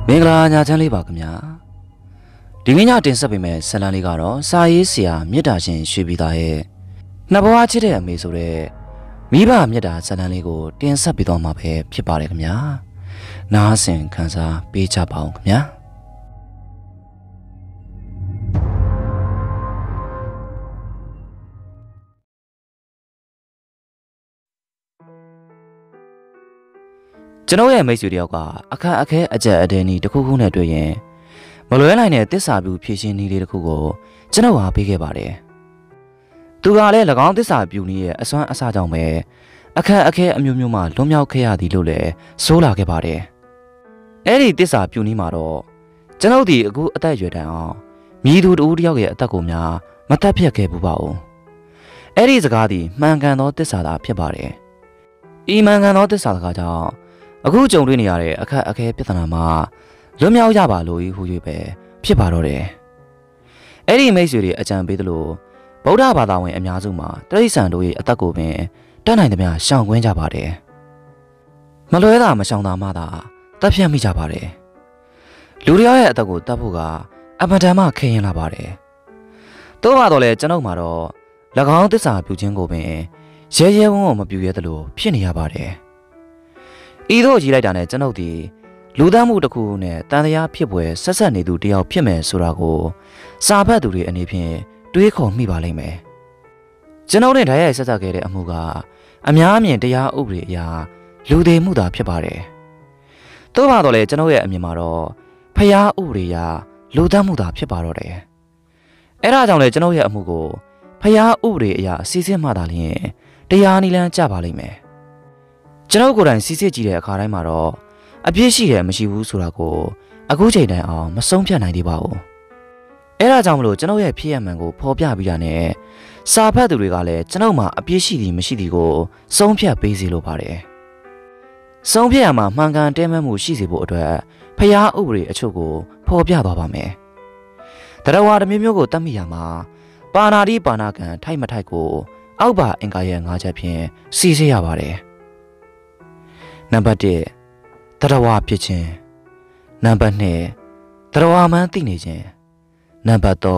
မင်္ဂလာညချမ်းလေးပါခင်ဗျာဒီနေ့ညတင်ဆက်ပေးမယ့်ဇာတ်လမ်းလေးကတော့စာရေးဆရာမြတ်တာရှင်ရွှေပြည်သားရဲ့နှစ်ဘဝချစ်တဲ့အမေဆိုတဲ့မိဘမြတ်တာဇာတ်လမ်းလေးကိုတင်ဆက်ပေးတော့မှာပဲဖြစ်ပါတယ်ခင်ဗျာနားဆင်ခံစားပေးကြပါအောင်ခင်ဗျာကျွန်တော်ရဲ့မိတ်ဆွေတယောက်ကအခက်အခဲအကြက်အတဲနီတစ်ခုခုနဲ့တွေ့ရင်မလွဲနိုင်တဲ့တစ္ဆာပြုဖြည့်ရှင်းနည်းလေးတစ်ခုကိုကျွန်တော်ဟာပေးခဲ့ပါတယ်။သူကလည်း၎င်းတစ္ဆာပြုနည်းရဲ့အစွမ်းအစကြောင့်ပဲအခက်အခဲအမျိုးမျိုးမှလွန်မြောက်ခဲ့ရသည်လို့လည်းဆိုလာခဲ့ပါတယ်။အဲ့ဒီတစ္ဆာပြုနည်းမှာတော့ကျွန်တော်ဒီအခုအသက်အရွယ်တန်အောင်မြည်သူတူတယောက်ရဲ့အသက်ကိုများမတက်ဖြတ်ခဲ့ဘူးပါဘူး။အဲ့ဒီစကားဒီမှန်ကန်သောတစ္ဆာသာဖြစ်ပါတယ်။ဤမှန်ကန်သောတစ္ဆာစကားကြောင့်အခုကြုံတွေ့နေရတဲ့အခက်အခဲပြဿနာမှာလွတ်မြောက်ကြပါလို့ဟူ၍ပဲဖြစ်ပါတော့တယ်။အဲ့ဒီမိတ်ဆွေတွေအကြံပေးသလိုဗုဒ္ဓဘာသာဝင်အများစုမှာတိရစ္ဆာန်တို့ရဲ့အသက်ကိုပင်တတ်နိုင်သမျှရှောင်ကွင်းကြပါတယ်။မလွဲတာမရှောင်တာမှသာတပ်ဖြတ်မိကြပါတယ်။လူတယောက်ရဲ့အသက်ကိုတတ်ဖို့ကအမတန်မှခရင်လာပါတယ်။သို့ပါတော့လေကျွန်ုပ်မှာတော့၎င်းသစ္စာပြုခြင်းကိုပင်ရဲရဲဝံ့ဝံ့မပြုရသလိုဖြစ်နေရပါတယ်။ဤသို့ကြည့်လိုက်တာနဲ့ကျွန်ုပ်ဒီလူသားမှုတစ်ခုနဲ့တန်တရားဖြစ်ပွဲဆက်ဆက်နေသူတယောက်ဖြစ်မယ်ဆိုတာကိုစာဖတ်သူတွေအနေဖြင့်တွေးခေါ်မိပါလိမ့်မယ်ကျွန်ုပ်နဲ့ဓာတ်ရိုက်ဆက်ဆက်ခဲ့တဲ့အမှုကအများအမြင်တရားဥပဒေအရာလူသေးမှုသာဖြစ်ပါတယ်သို့ပါတော့လေကျွန်ုပ်ရဲ့အမြင်မှာတော့ဖျားဥပဒေအရာလူသားမှုသာဖြစ်ပါတော့တယ်အဲ့ဒါကြောင့်လေကျွန်ုပ်ရဲ့အမှုကိုဖျားဥပဒေအရာအစီအစဉ်မှသာလျှင်တရားနိလန်းကြပါလိမ့်မယ်ကျွန်တော်ကိုယ်တိုင်စီစစ်ကြည့်တဲ့အခါတိုင်းမှာတော့အပြည့်ရှိတယ်မရှိဘူးဆိုတာကိုအခုချိန်တိုင်အောင်မဆုံးဖြတ်နိုင်သေးပါဘူး။အဲဒါကြောင့်မလို့ကျွန်တော်ရဲ့ဖြစ်ရမှန်ကိုဖော်ပြပြီးတာနဲ့စာဖတ်သူတွေကလည်းကျွန်တော်မှာအပြည့်ရှိသည်မရှိသည်ကိုဆုံးဖြတ်ပေးစီလိုပါတယ်။ဆုံးဖြတ်ရမှာမှန်ကန်တဲမှတ်မှုရှိစေဖို့အတွက်ဖျားဥပဒေအချို့ကိုဖော်ပြသွားပါမယ်။တရားဝါတစ်မျိုးမျိုးကိုတတ်မိရမှာပါဏာတိပါဏာကံထိုက်မထိုက်ကိုအောက်ပါအင်္ဂါရဲ့၅ချက်ဖြင့်စီစစ်ရပါတယ်။နံပါတ်1တရားဝါဖြစ်ခြင်းနံပါတ်2တရားဝါမှန်သိနေခြင်းနံပါတ်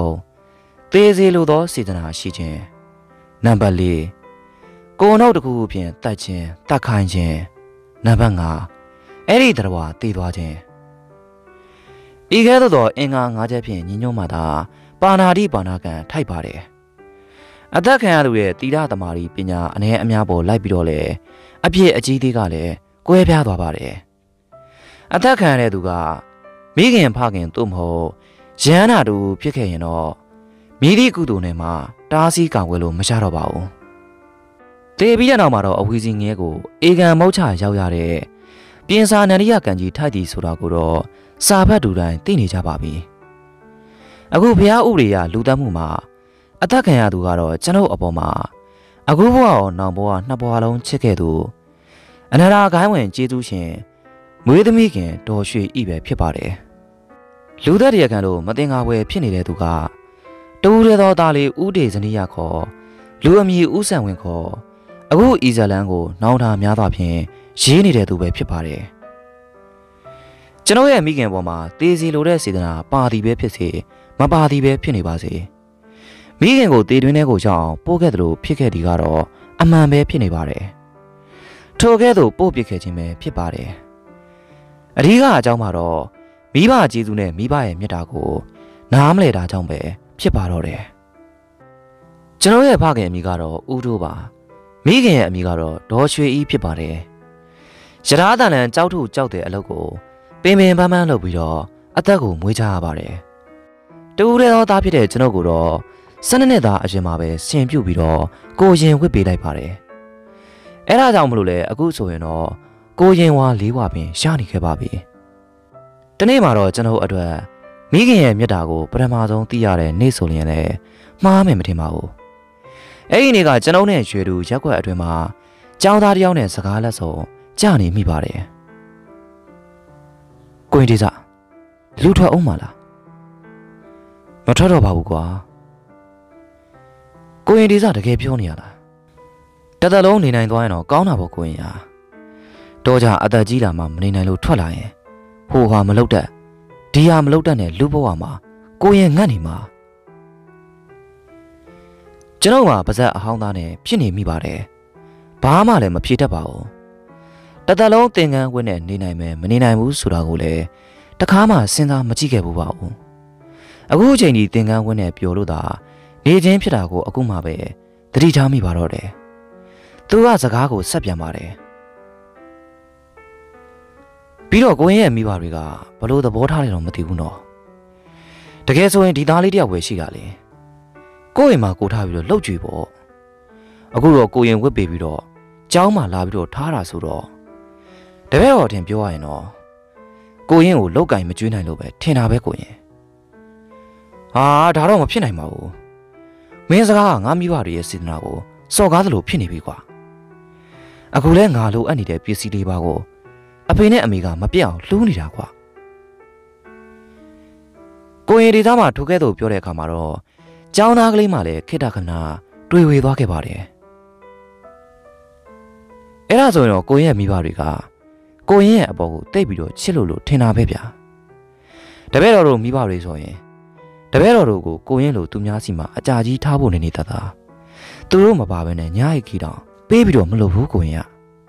3သေစေလိုသောစေတနာရှိခြင်းနံပါတ်4ကိုယ်နှုတ်တစ်ခုခုဖြင့်တတ်ခြင်းတတ်ခိုင်းခြင်းနံပါတ်5အဲ့ဒီတရားဝါသိသွားခြင်းဤကဲ့သို့သောအင်္ဂါ၅ချက်ဖြင့်ညီညွတ်မှသာပါဏာတိပါဏာကံထိုက်ပါတယ်အသက်ခံရသူရဲ့တိရသမารီပညာအ ਨੇ အများပေါ်လိုက်ပြီးတော့လေအပြည့်အကြီးသေးကလည်းကွဲပြားသွားပါတယ်အသက်ခံရတဲ့သူကမိခင်ဖခင်သို့မဟုတ်ရဟန္တာတူဖြစ်ခဲ့ရင်တော့မိသည့်ကုသိုလ်နဲ့မှတားဆီးကာကွယ်လို့မရတော့ပါဘူးတေပြီးတဲ့နောက်မှာတော့အဝီစီငဲကိုအေကံမုတ်ချရောက်ရတဲ့ပြင်စာနန္ဒိယကံကြီးထိုက်သည်ဆိုတာကိုတော့စာဖတ်သူတိုင်းသိနေကြပါပြီအခုဘုရားဥပဒေရလူတတ်မှုမှာအသက်ခံရသူကတော့ကျွန်ုပ်အပေါ်မှာအခုဘဝရောနောင်ဘဝနှစ်ဘဝလုံးချစ်ခဲ့သူအနန္တဂိုင်းဝင်ကျေးဇူးရှင်မွေးသမီးခင်တော်ရွှေဤပဲဖြစ်ပါတယ်လူသက်တရားခံတို့မတင်ငါဝယ်ဖြစ်နေတဲ့သူကတူရသောသားလေးဦးဒေဇနီးရခေါ်လူအမည်ဦးဆန်ဝင်ခေါ်အခုအီဇလန်ကိုနောင်တာများသောဖြင့်ရေးနေတဲ့သူပဲဖြစ်ပါတယ်ကျွန်တော်ရဲ့မိခင်ပေါ်မှာတေးစီလိုတဲ့စေတနာပါသည်ပဲဖြစ်စေမပါသည်ပဲဖြစ်နေပါစေမိခင်ကိုတေးတွင်းထဲကိုရောက်အောင်ပို့ခဲ့သလိုဖြစ်ခဲ့သည်ကတော့အမှန်ပဲဖြစ်နေပါတယ်ထိုကဲ့သို့ပို့ပစ်ခဲ့ခြင်းပဲဖြစ်ပါတယ်အဓိကအကြောင်းမှာတော့မိဘကျေးဇူးနဲ့မိဘရဲ့မေတ္တာကိုနားမလည်တာကြောင့်ပဲဖြစ်ပါတော့တယ်ကျွန်တော်ရဲ့ဖခင်အမိကတော့ဦးတို့ပါမိခင်ရဲ့အမိကတော့ဒေါ်ရွှေဤဖြစ်ပါတယ်ရထားတန်လန်ကြောက်ထုကြောက်တဲ့အလုပ်ကိုပင်ပင်ပန်းပန်းလုပ်ပြီးတော့အသက်ကိုမွေးချရပါတယ်တူတဲ့သောသားဖြစ်တဲ့ကျွန်တော်ကိုတော့12နှစ်သားအရင်မှာပဲဆင်ပြုတ်ပြီးတော့ကိုရင်ဝစ်ပေးလိုက်ပါတယ်အဲ့ဒါကြောင့်မလို့လေအခုဆိုရင်တော့ကိုရင်ဝါ၄ဝါပင်ရှားနေခဲ့ပါပြီတနေ့မှာတော့ကျွန်တော်အတွက်မိခင်ရဲ့မြတ်တာကိုပထမဆုံးသိရတဲ့နေ့ဆိုရင်လည်းမှားမယ်မထင်ပါဘူးအဲ့ဒီနေ့ကကျွန်တော်နဲ့ရွှေတူရက်ွက်အတွင်မှာကျောင်းသားတယောက်နဲ့စကားလက်ဆုံကြားနေမိပါတယ်ကိုရင်ဒီစားလူထွက်အောင်မလားမထွက်တော့ပါဘူးကွာကိုရင်ဒီစားတကယ်ပြောနေရလားတသက်လုံးနေနိုင်သွားရင်တော့ကောင်းတာပေါ့ကိုရင်ဟာတော့ကြအသက်ကြီးလာမှမနေနိုင်လို့ထွက်လာရင်ဟိုဟာမလုပ်တတ်ဒီဟာမလုပ်တတ်တဲ့လူဘဝမှာကိုရင်ငတ်နေမှာကျွန်တော်ကပါဇက်အဟောင်းသားနဲ့ဖြစ်နေမိပါတယ်ဘာမှလည်းမဖြေတတ်ပါဘူးတသက်လုံးသင်္ကန်းဝတ်နဲ့နေနိုင်မယ်မနေနိုင်ဘူးဆိုတာကိုလည်းတခါမှစဉ်းစားမကြည့်ခဲ့ဘူးပါဘူးအခုအချိန်ဒီသင်္ကန်းဝတ်နဲ့ပျော်လို့သာနေချင်းဖြစ်တာကိုအခုမှပဲသတိထားမိပါတော့တယ်သူကစကားကိုဆက်ပြန်ပါတယ်ပြီးတော့ကိုရင်ရဲ့မိဘတွေကဘလို့သဘောထားတယ်တော့မသိဘူးနော်တကယ်ဆိုရင်ဒီသားလေးတယောက်ပဲရှိတာလေကိုရင်မှာကိုထားပြီးတော့လှုပ်ကြွေပေါ့အခုတော့ကိုရင်ဝစ်ပေပြီးတော့ကျောင်းမှာလာပြီးတော့ထားတာဆိုတော့တပည့်တော်တင်ပြောရရင်တော့ကိုရင်ကိုလောက်ကင်မကျွေးနိုင်လို့ပဲထင်တာပဲကိုရင်ဟာဒါတော့မဖြစ်နိုင်ပါဘူးမင်းစကားကငါမိဘတွေရဲ့စေတနာကိုစော်ကားသလိုဖြစ်နေပြီကွာအခုလဲငါလိုအပ်နေတဲ့ပစ္စည်းလေးပါကိုအဖေနဲ့အမေကမပြတ်အောင်လှူးနေတာကွာကိုရင်ဒီသားမှာထိုကဲ့သို့ပြောတဲ့အခါမှာတော့ကျောင်းသားကလေးမှလည်းခိတ္တခဏတွေ့ဝေသွားခဲ့ပါတယ်အဲ့ဒါဆိုရင်တော့ကိုရင်ရဲ့မိဘတွေကကိုရင်ရဲ့အပေါ်ကိုတိတ်ပြီးတော့ချစ်လို့ထင်တာပဲဗျာတပည့်တော်တို့မိဘတွေဆိုရင်တပည့်တော်တို့ကိုကိုရင်လိုသူများစီမှာအကြာကြီးထားဖို့နေတတ်တာသူတို့မပါဘဲနဲ့ညာရီခီတောင်ပေးပြီးတော့မလုပ်ဘူးကိုရင်က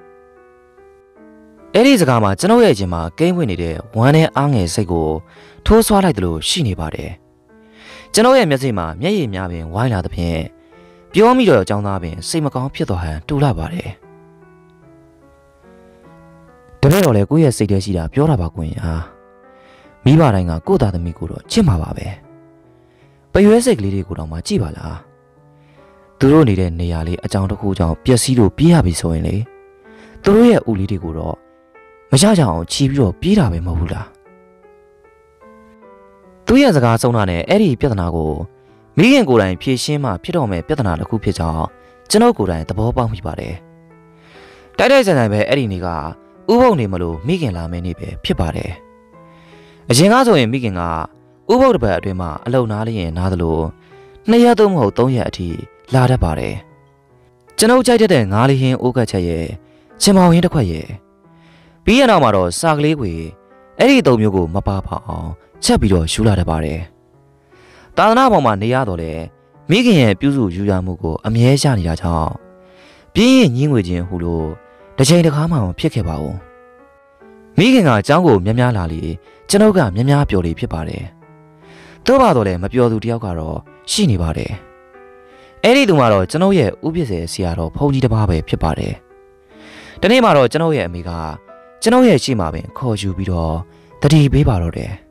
အဲ့ဒီစကားမှာကျွန်တော်ရဲ့အချင်းမှာကိန်းဝင်နေတဲ့ဝမ်းနဲ့အားငယ်စိတ်ကိုထိုးဆွားလိုက်တယ်လို့ရှိနေပါတယ်ကျွန်တော်ရဲ့မျက်စိမှာမျက်ရည်များပင်ဝိုင်းလာသဖြင့်ပြောမိတော့အကြောင်းသားပင်စိတ်မကောင်းဖြစ်သွားဟန်တူလာပါတယ်တပည့်တော်လည်းကိုယ့်ရဲ့စိတ်ထဲရှိတာပြောတာပါကွင်ဟာမိဘတိုင်းကကိုယ့်သားသမီးကိုတော့ချစ်မှာပါပဲပရွဲစိတ်ကလေးတွေကိုတော့မှကြည့်ပါလားသူတို့နေတဲ့နေရာလေးအကြောင်းတစ်ခုကြောင့်ပျက်စီးလို့ပြေးရပြီဆိုရင်လေသူတို့ရဲ့ဦးလေးတွေကိုတော့မရကြအောင်ချီပြီးတော့ပြေးတာပဲမဟုတ်ဘူးလားသူရဲ့စကားဆုံးတာနဲ့အဲ့ဒီပြဿနာကိုမိခင်ကိုယ်တိုင်ဖြေရှင်းမှဖြစ်တော့မယ်ပြဿနာတစ်ခုဖြစ်ကြောင်းကျွန်တော်ကိုယ်တိုင်သဘောပေါက်မိပါတယ်တိုက်တိုက်ဆိုင်ဆိုင်ပဲအဲ့ဒီနေ့ကဥပုပ်နေမလို့မိခင်လာမယ့်နေ့ပဲဖြစ်ပါတယ်အရင်ကဆိုရင်မိခင်ကဥပုပ်တစ်ပတ်အတွင်းမှာအလုံနားလေးရင်နားသလို2ရက်သို့မဟုတ်3ရက်အထိလာတတ်ပါတယ်ကျွန်ုပ်ကြိုက်တဲ့ငါးလေးဟင်းအိုးကတ်ချက်ရဲ့ချင်မောင်ဟင်းတစ်ခွက်ရဲ့ပြီးရတော့မှတော့စာကလေးကိုအဲ့ဒီ3မျိုးကိုမပါပါအောင်ချက်ပြီးတော့ယူလာတတ်ပါတယ်သာသနာပေါ်မှာနေရတော့လေမိခင်ရဲ့ပြုစုယူရမှုကိုအမြဲရနေတာကြောင့်ပြင်းရင်ညင်းငွေချင်းဟူလို့တစ်ချိန်တစ်ခါမှမဖြစ်ခဲ့ပါဘူးမိခင်ကအเจ้าကိုများများလာလေကျွန်ုပ်ကများများပြောလေဖြစ်ပါတယ်သို့ပါတော့လေမပြောသူတယောက်ကတော့ရှိနေပါတယ်အဲ့ဒီသူကတော့ကျွန်ုပ်ရဲ့ဥပ္ပစေဆရာတော်ဘုန်းကြီးတစ်ပါးပဲဖြစ်ပါတယ်ဒီနေ့မှာတော့ကျွန်ုပ်ရဲ့အမေကကျွန်ုပ်ရဲ့ရှေ့မှာပင်ခေါ်ယူပြီးတော့တတိပေးပါတော့တယ်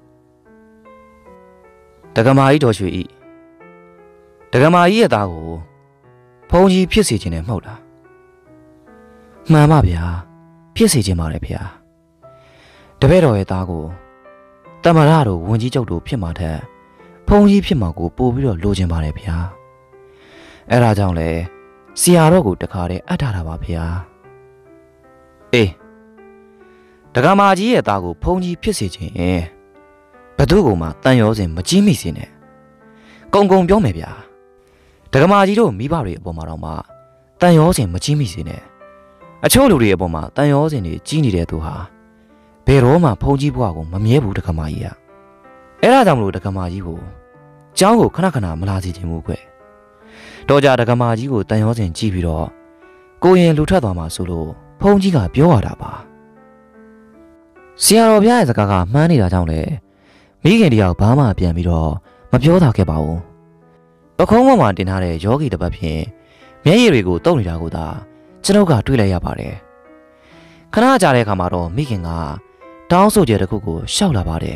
တက္ကမကြီးတော်ရွှေဤတက္ကမကြီးရဲ့သားကိုဘုန်းကြီးဖြစ်စေခြင်းနဲ့မဟုတ်လားမှန်ပါဗျာဖြစ်စေခြင်းပါတယ်ဗျာတပည့်တော်ရဲ့သားကိုတမရတို့ဝန်ကြီးချုပ်တို့ဖြစ်မှာထက်ဘုန်းကြီးဖြစ်မှာကိုပို့ပြီးတော့လိုချင်ပါတယ်ဗျာအဲ့ဒါကြောင့်လေဆရာတော်ကိုတခါတည်းအပ်ထားတာပါဗျာအေးတက္ကမကြီးရဲ့သားကိုဘုန်းကြီးဖြစ်စေခြင်းဘယ်သူ့ကိုမှတန်ရောစင်မကြီးမိစေနဲ့ကုံကုံပြောမယ်ဗျာတက္ကမကြီးတို့မိဘတွေအပေါ်မှာတော့မှတန်ရောစင်မကြီးမိစေနဲ့အချို့လူတွေအပေါ်မှာတန်ရောစင်တွေကြီးနေတဲ့သူဟာဘယ်တော့မှဘုန်းကြီးဘွားကိုမမြဲဘူးတက္ကမကြီးကအဲ့ဒါကြောင့်မလို့တက္ကမကြီးကိုကျောင်းကိုခဏခဏမလာစီခြင်းဘူးကွတော့ကြတက္ကမကြီးကိုတန်ရောစင်ကြီးပြီးတော့ကိုရင်လူထွက်သွားမှာဆိုလို့ဘုန်းကြီးကပြောရတာပါဆရာတော်ဘုရားရဲ့စကားကမှန်းနေတာကြောင့်လေမိခင်တယောက်ဘာမှပြန်ပြီးတော့မပြောတာခဲ့ပါဘူးပခုံးပေါ်မှာတင်ထားတဲ့ယောဂီတစ်ပတ်ဖြင့်မျက်ရည်တွေကိုတုပ်နေတာကိုသာကျွန်ုပ်ကတွေးလိုက်ရပါတယ်ခဏကြာတဲ့အခါမှာတော့မိခင်ကတောင်းဆိုချက်တစ်ခုကိုရှောက်လာပါတယ်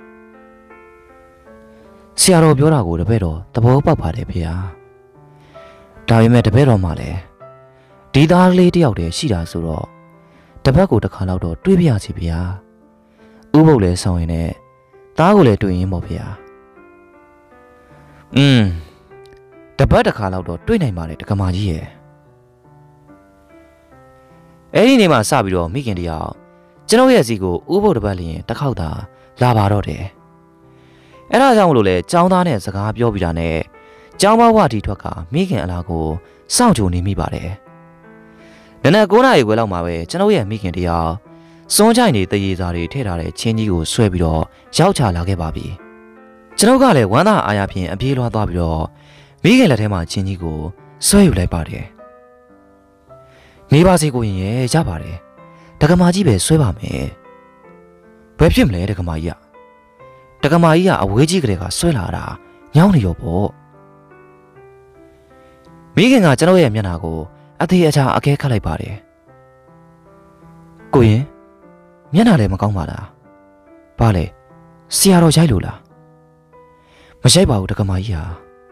ဆရာတော်ပြောတာကိုတပည့်တော်သဘောပေါက်ပါတယ်ဖေဟာဒါပေမဲ့တပည့်တော်မှလည်းဒီသားလေးတယောက်တည်းရှိတာဆိုတော့တပတ်ကိုတစ်ခါတော့တွေးပြရစီဖေဟာဥပုပ်လည်းဆောင်ရင်နဲ့သားကိုလည်းတွေ့ရင်ပေါ့ဖေဟာတပတ်တစ်ခါတော့တွေ့နိုင်ပါတယ်တက္ကမကြီးရဲ့အဲ့ဒီနေ့မှစပြီးတော့မိခင်တယောက်ကျွန်တော်ရဲ့စီကိုဥပုပ်တစ်ပတ်လျင်တစ်ခေါက်သာလာပါတော့တယ်အဲ့ဒါကြောင့်မလို့လေចောင်းသားနဲ့စကားပြောပြီးတာနဲ့ចောင်းဘဝတီထွက်ကမိခင်အလားကိုစောင့်ကြိုနေမိပါတယ်နနက်9:00 ခွဲလောက်မှာပဲကျွန်တော်ရဲ့မိခင်တယောက်စွန်းချိုင်နေတရေစာတွေထည့်ထားတဲ့ချင်းကြီးကိုဆွဲပြီးတော့ရောက်ချလာခဲ့ပါပြီကျွန်ုပ်ကလည်းဝမ်းသာအားရဖြင့်အပြေးလွှားသွားပြီးတော့မိခင်လက်ထဲမှာချင်းကြီးကိုဆွဲယူလိုက်ပါတယ်နေပါစေကိုရင်ရဲ့ရပါတယ်တက္ကမကြီးပဲဆွဲပါမယ်ဘယ်ဖြစ်မလဲတက္ကမကြီးတက္ကမကြီးကအဝေးကြီးကလေးကဆွဲလာတာညောင်းနေရောပေါ့မိခင်ကကျွန်တော်ရဲ့မျက်နှာကိုအသေးအချာအကဲခတ်လိုက်ပါတယ်ကိုရင်မျက်နှာလည်းမကောင်းပါလားဘာလဲဆရာတော်ရိုက်လို့လားမရိုက်ပါဘူးတက္ကမကြီးဟာ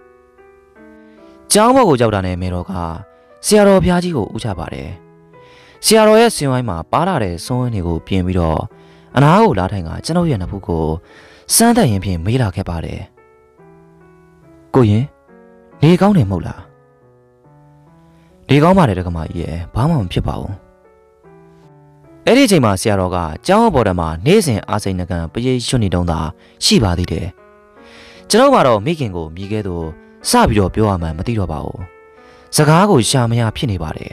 ကျောင်းဘော်ကိုကြောက်တာနဲ့မေတော်ကဆရာတော်ဘုရားကြီးကိုဥချပါတယ်ဆရာတော်ရဲ့စင်ဝိုင်းမှာပါလာတဲ့စွန်းဝင်းတွေကိုပြင်ပြီးတော့အနားကိုလာထိုင်ကကျွန်တော်ရဲ့နှစ်ဖူးကိုစမ်းသက်ရင်ဖြင့်မေးလာခဲ့ပါတယ်ကိုရင်နေကောင်းတယ်မဟုတ်လားနေကောင်းပါတယ်တက္ကမကြီးရဲ့ဘာမှမဖြစ်ပါဘူးအဲ့ဒီအချိန်မှာဆရာတော်ကကျောင်းဘော်တမှာနေ့စဉ်အာစိန်နကံပရိရွှွနေတုံးသာရှိပါသေးတယ်ကျွန်တော်ကတော့မိခင်ကိုမြည်ခဲ့သူစပြီးတော့ပြောရမှန်းမသိတော့ပါဘူးစကားကိုရှာမရဖြစ်နေပါတယ်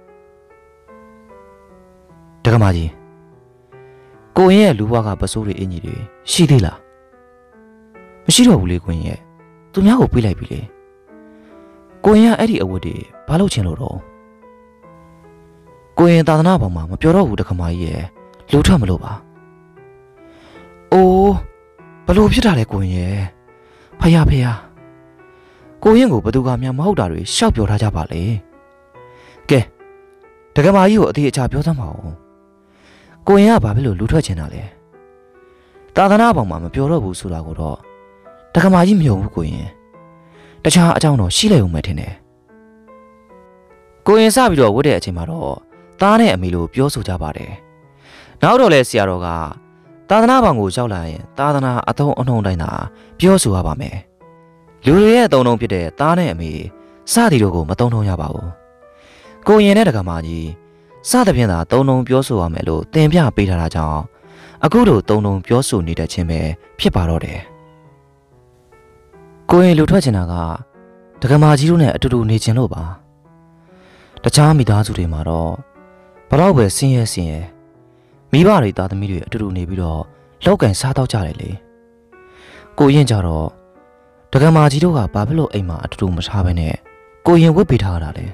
တက္ကမကြီးကိုရင်ရဲ့လူဘွားကပစိုးတွေအင်ကြီးတွေရှိသေးလားမရှိတော့ဘူးလေကိုရင်ရဲ့သူများကိုပြေးလိုက်ပြီလေကိုရင်ကအဲ့ဒီအဝတ်တွေဘာလို့ချင်လို့တော့ကိုရင်သာသနာပေါ်မှာမပြောတော့ဘူးတက္ကမကြီးရဲ့လူထွက်မလို့ပါအိုးဘလို့ဖြစ်တာလဲကိုရင်ရဲ့ဖယားကိုရင်ကိုဘသူကမှမဟုတ်တာတွေရှောက်ပြောထားကြပါလေကဲတက္ကမကြီးကိုအသေးအချာပြောစမ်းပါဦးကိုရင်ကဘာဖြစ်လို့လူထွက်ချင်တာလဲသာသနာပေါ်မှာမပြောတော့ဘူးဆိုတာကိုတော့တက္ကမကြီးမယုံဘူးကိုရင်တခြားအကြောင်းတော့ရှိလိုက်ဦးမယ်ထင်တယ်ကိုရင်စပြီးတော့ဝတ်တဲ့အချိန်မှာတော့သားနဲ့အမေလိုပြောဆိုကြပါတယ်နောက်တော့လဲဆရာတော်ကသာသနာပေါ်ကိုရောက်လာရင်သာသနာအထုံးအနှုံတိုင်းသာပြောဆိုရပါမယ်လူတွေရဲ့အသုံးလုံးဖြစ်တဲ့သားနဲ့အမေစသည်တို့ကိုမသုံးထုံးရပါဘူးကိုရင်နဲ့တက္ကမကြီးစသဖြင့်သာသုံးလုံးပြောဆိုရမယ်လို့သင်ပြပေးထားတာကြောင့်အခုလိုသုံးလုံးပြောဆိုနေတတ်ခြင်းပဲဖြစ်ပါတော့တယ်ကိုရင်လူထွက်ချင်တာကတက္ကမကြီးတို့နဲ့အတူတူနေချင်လို့ပါတခြားမိသားစုတွေမှာတော့ဘလောက်ပဲဆင်းရဲမိဘတွေသားသမီးတွေအတူတူနေပြီးတော့လောက်ကန်စားတော့ကြတယ်လေကိုရင်ကြတော့တက္ကမကြီးတို့ကဘာဖြစ်လို့အိမ်မှာအတူတူမထားဘဲနဲ့ကိုရင်ဝတ်ပေးထားတာလဲ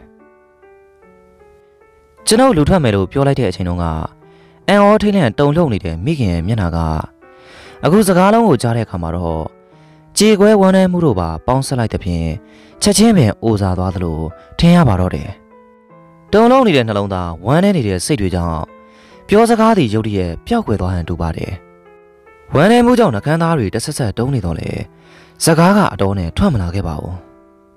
ကျွန်တော်လူထွက်မယ်လို့ပြောလိုက်တဲ့အချိန်တုန်းကအန်အောထိတ်လန့်တုန်လှုပ်နေတဲ့မိခင်ရဲ့မျက်နှာကအခုစကားလုံးကိုကြားတဲ့အခါမှာတော့ကြေကွဲဝမ်းနည်းမှုတို့ပါပေါင်းဆက်လိုက်တဲ့ဖြင့်ချက်ချင်းပင်အိုစားသွားသလိုထင်ရပါတော့တယ်တုန်လှုပ်နေတဲ့နှလုံးသားဝမ်းနည်းနေတဲ့စိတ်တွေကြောင့်ပြောစကားတွေရုတ်တရက်ပျောက်ကွယ်သွားဟန်တူပါတယ်ဝမ်းနည်းမှုကြောင့်နှကန်းသားတွေတဆက်ဆက်တုံးနေတော့လေစကားကအတော်နဲ့ထွက်မလာခဲ့ပါဘူး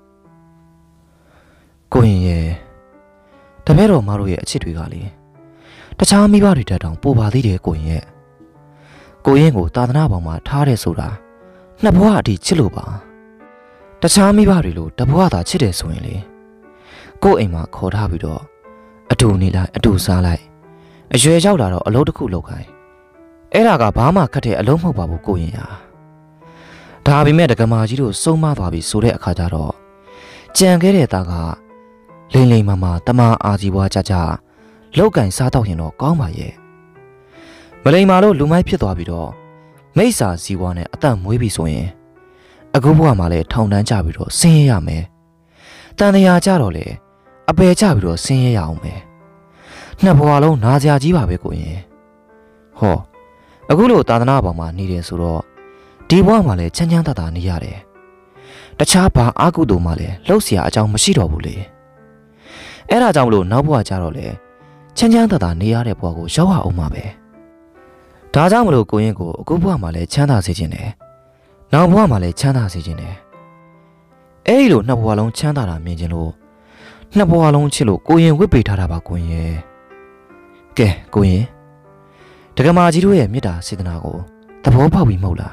ကိုရင်ရဲ့တပည့်တော်မတို့ရဲ့အချစ်တွေကလေတခြားမိဘတွေတက်တောင်ပိုပါသေးတယ်ကိုရင်ကိုသာသနာပေါ်မှာထားတယ်ဆိုတာနှစ်ဘဝအထိချစ်လို့ပါတခြားမိဘတွေလို့တဘဝသာချစ်တယ်ဆိုရင်လေကိုအိမ်မှာခေါ်ထားပြီးတော့အတူနေလိုက်အတူစားလိုက်အရွယ်ရောက်လာတော့အလုပ်တစ်ခုလုပ်ခိုင်းအဲ့ဒါကဘာမှခက်တဲ့အလုပ်မဟုတ်ပါဘူးကိုရင်ဟာဒါပေမဲ့တက္ကမကြီးတို့စုံမသွားပြီဆိုတဲ့အခါကျတော့ကြံခဲ့တဲ့သားကလိမ့်လိမ့်မတမအာကြီးဘွားကြလောက်ကင်စားတော့ရင်တော့ကောင်းပါရဲ့မလိမ္မာလို့လူမိုက်ဖြစ်သွားပြီးတော့မိစ္ဆာစီးပွားနဲ့အသက်မွေးပြီဆိုရင်အခုဘဝမှာလည်းထောင်တန်းကြပြီးတော့ဆင်းရဲရမယ်တန်တရားကြတော့လေအပယ်ကြပြီးတော့ဆင်းရဲရအောင်မယ်နှစ်ဘဝလုံးနာစရာကြီးပါပဲကိုရင်ဟောအခုလိုသာသနာပေါ်မှာနေတယ်ဆိုတော့ဒီဘဝမှာလည်းချမ်းချမ်းသာသာနေရတယ်တခြားဘာအာကုသို့မှလည်းလှုပ်เสียအကြောင်းမရှိတော့ဘူးလေအဲ့ဒါကြောင့်မလို့နောက်ဘဝကြတော့လေချမ်းချမ်းသာသာနေရတဲ့ဘဝကိုရောက်ရအောင်ပါပဲဒါကြောင့်မလို့ကိုရင်ကိုအခုဘဝမှာလည်းချမ်းသာစေခြင်းတယ်နောက်ဘဝမှာလည်းချမ်းသာစေခြင်းတယ်အဲ့ဒီလိုနှစ်ဘဝလုံးချမ်းသာတာမြင်ခြင်းလို့နှစ်ဘဝလုံးချစ်လို့ကိုရင်ဝစ်ပေထားတာပါကိုရင်ကဲကိုရင်တက္ကမကြီးတို့ရဲ့မေတ္တာစေတနာကိုသဘောပေါက်ပြီမဟုတ်လား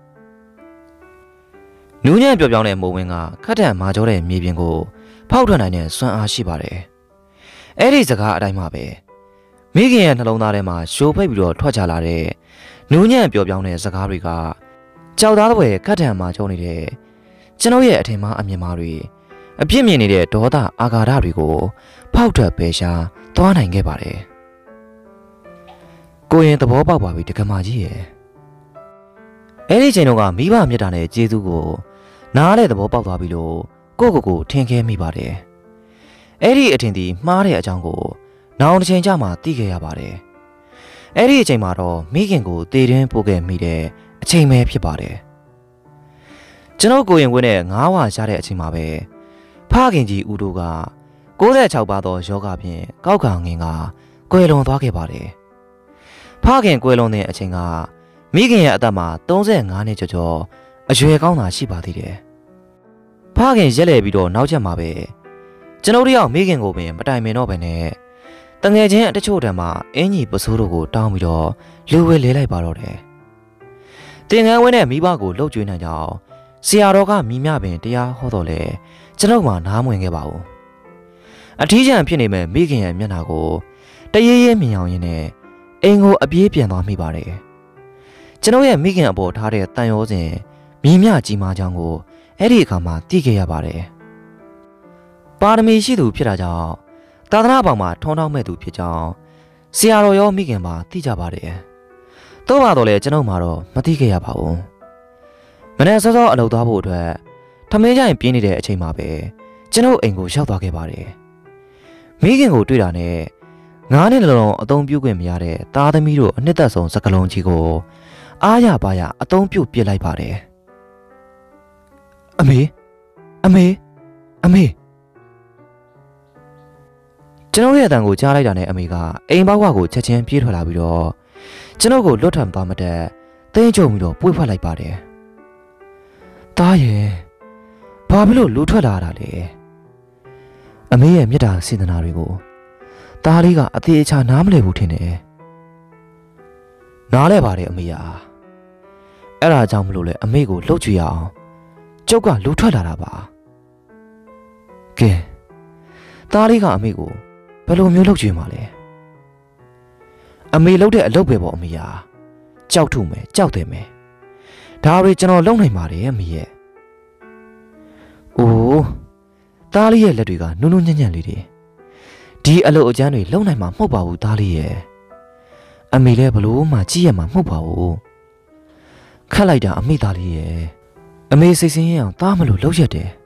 နူးညံ့ပျော်ပြောင်းတဲ့မိုးဝင်းကခက်တံမာကြောတဲ့မြေပြင်ကိုဖောက်ထွက်နိုင်တဲ့စွမ်းအားရှိပါတယ်အဲ့ဒီစကားအတိုင်းမှာပဲမိခင်ရဲ့နှလုံးသားထဲမှာရှိုးဖိတ်ပြီးတော့ထွက်ချလာတဲ့နူးညံ့ပျော်ပြောင်းတဲ့စကားတွေကကြောက်သားတွေခက်တံမာကြောနေတဲ့ကျွန်ုပ်ရဲ့အထင်မှားအမြင်မှားတွေအပြစ်မြင်နေတဲ့ဒေါသအာဃာတတွေကိုဖောက်ထွက်ပယ်ရှားသွားနိုင်ခဲ့ပါတယ်ကိုကိုရင်သဘောပေါက်ပါပြီတက္ကမကြီးရဲ့အဲ့ဒီချိန်တော့ကမိဘမြတ်တာနဲ့ကျေးဇူးကိုနားတဲ့သဘောပေါက်သွားပြီလို့ကိုထင်ခဲမိပါတယ်အဲ့ဒီအထင်ဒီမှားတဲ့အကြောင်းကိုနောင်တစ်ချိန်ကြာမှသိခဲ့ရပါတယ်အဲ့ဒီအချိန်မှာတော့မိခင်ကိုတည်တွင်းပို့ခဲ့မိတဲ့အချိန်ပဲဖြစ်ပါတယ်ကျွန်တော်ကိုရင်ဝင်းနဲ့9ဝါရတဲ့အချိန်မှာပဲဖခင်ကြီးဦးတို့က96ပါသောယောဂဖြင့်ကောက်ကငင်ကကွယ်လွန်သွားခဲ့ပါတယ်ဖခင်ကွယ်လွန်တဲ့အချိန်ကမိခင်ရဲ့အသက်မှာ35နှစ်ကျော်အရွယ်ကောင်းတာရှိပါသေးတယ်ဖခင်ရက်လဲပြီးတော့နောက်ချက်မှာပဲကျွန်တော်တို့ရောက်မိခင်ကိုပင်မတိုင်မင်တော့ပဲနဲ့တငယ်ချင်းတချို့တန်းမှာအင်ကြီးပစိုးတို့ကိုတောင်းပြီးတော့လူဝဲလဲလိုက်ပါတော့တယ်တင်ငန်းဝင်းနဲ့မိဘကိုလှုပ်ကြွေးနိုင်ကြအောင်ဆရာတော်ကမိမြပင်တရားဟောတော်လဲကျွန်တော်မှနားမဝင်ခဲ့ပါဘူးအထီးကျန်ဖြစ်နေမဲ့မိခင်ရဲ့မျက်နှာကိုတရေရဲမြင်အောင်ရင်းနဲ့အိမ်ကိုအပြေးပြန်သွားမိပါတယ်ကျွန်တော်ရဲ့မိခင်အပေါ်ထားတဲ့တန်ရောစဉ်မြင်မြကြီးမားကြောင်းကိုအဲ့ဒီအခါမှာသိခဲ့ရပါတယ်ပါရမီရှိသူဖြစ်တာကြောင့်သာသနာ့ဘောင်မှာထွန်းထောင်းမဲ့သူဖြစ်ကြောင်းဆရာတော်ရောမိခင်ပါသိကြပါတယ်တော့ပါတော့လေကျွန်တော်မှတော့မသိခဲ့ရပါဘူးမနေ့စောစောအလုပ်သွားဖို့အတွက်ထမင်းကြိုင်ပြင်းနေတဲ့အချိန်မှာပဲကျွန်တော်အိမ်ကိုရောက်သွားခဲ့ပါတယ်မိခင်ကိုတွေ့တာနဲ့9နှစ်လုံးအသုံးပြုခွင့်မရတဲ့သားသမီးတို့အနှစ်သက်ဆုံးစကလုံးကြီးကိုအားရပါရအသုံးပြုပြစ်လိုက်ပါတယ်အမေကျွန်တော်ရဲ့အတန်ကိုကြားလိုက်တာနဲ့အမေကအိမ်ဘောက်ကကိုချက်ချင်းပြေးထွက်လာပြီးတော့ကျွန်တော်ကိုလွတ်ထမ်းသွားမတဲ့သိမ်းကြုံပြီးတော့ပွေ့ဖွဲ့လိုက်ပါတယ်။တားရဲ့ဘာဖြစ်လို့လူထွက်လာတာလဲ။အမေရဲ့မေတ္တာစေတနာတွေကိုတားလေးကအသေးအချာနားမလည်ဘူးထင်တယ်။နားလဲပါတယ်အမေက။အဲ့ဒါကြောင့်မလို့လဲအမေကိုလှုပ်ကြည့်ရအောင်ကျုပ်ကလူထွက်လာတာပါ။ကဲတားလေးကအမေကိုဘယ်လိုမျိုးလုပ်ကြွေးမှာလဲအမေလုပ်တဲ့အလုပ်ပဲပေါ့အမေယာကြောက်ထုမယ်ကြောက်တယ်မယ်ဒါတွေကျွန်တော်လုပ်နိုင်ပါတယ်အမေရဲ့အိုးသားလေးရဲ့လက်တွေကနုံနုံညံ့ညံ့လေးတွေဒီအလုပ်အကျန်းတွေလုပ်နိုင်မှာမဟုတ်ပါဘူးသားလေးရဲ့အမေလည်းဘလို့မှကြည့်ရမှာမဟုတ်ပါဘူးခတ်လိုက်တာအမေသားလေးရဲ့အမေစိတ်ဆင်းရဲအောင်သားမလို့လှုပ်ရက်တယ်